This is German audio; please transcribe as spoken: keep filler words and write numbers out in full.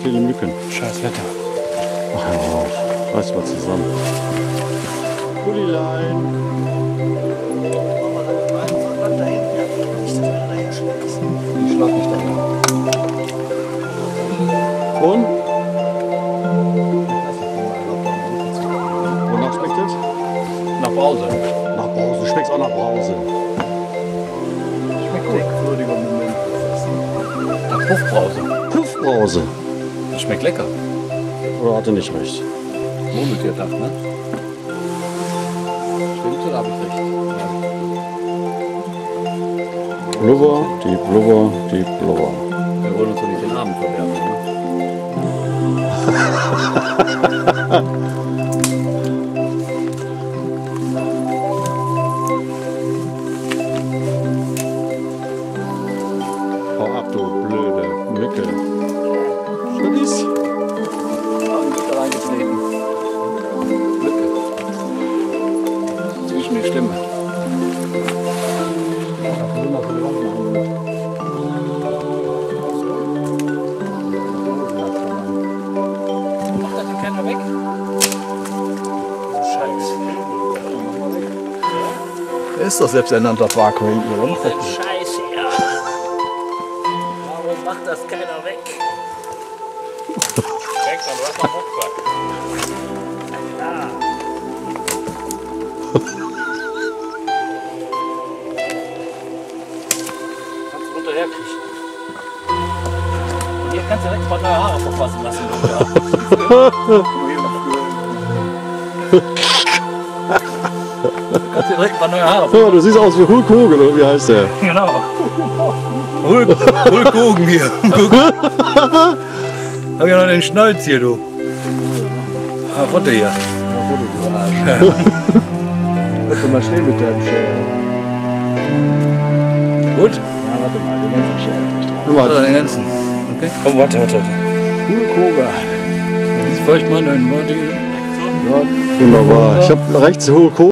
viele Mücken. Scheiß Wetter. Ach ja, reiß mal zusammen. Pullilein. Ich schlag nicht da. Und? Wonach schmeckt es? Nach Brause. Nach Brause. Schmeckt auch nach Brause. Schmeckt denkwürdiger Moment. Nach Puffbrause. Puffbrause. Das schmeckt lecker. Oder hat er nicht recht? Murmeltiertag, ne? Stimmt oder hab ich recht? Blubber, die Blubber, die Blubber. Wir wollen uns doch nicht den Abend verderben, ne? Hau ab, du blöde Mücke. Was ist? Da reingetreten. Lücke. Zwischen die Stimme. Macht das denn keiner weg? Scheiße. Er ist doch selbsternannter Parkour hinten, oder? Scheiße, ja. Warum macht das keiner weg? Denk mal, du hast noch Hochquark. Ja. Kannst du runterher kriechen. Und hier kannst du direkt ein paar neue Haare verfassen lassen. Du kannst dir direkt ein paar neue Haare verfassen. Ja, du siehst aus wie Hulk Hogan, oder wie heißt der? Genau. Hulk, Hulk Hogan hier. Hab ja noch den Schnäuz hier, du. Ah, Foto hier. Lass mal stehen mit deinem Schere. Gut? Ja, warte mal, den ganzen Schere nicht drauf. Oder den ganzen. Okay. Komm, warte, warte, warte. Hulk Jetzt vielleicht mal einen Body. Wunderbar. Ich habe rechts Hulk Hogan.